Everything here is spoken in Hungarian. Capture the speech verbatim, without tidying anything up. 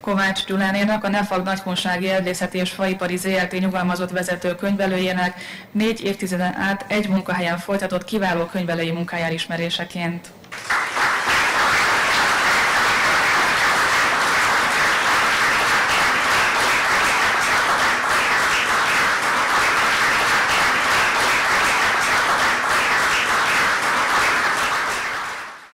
Kovács Gyulánénak, a Nefag Nagykunsági Erdészeti és Faipari zé er té nyugalmazott vezető könyvelőjének négy évtizeden át egy munkahelyen folytatott kiváló könyvelői munkája elismeréseként.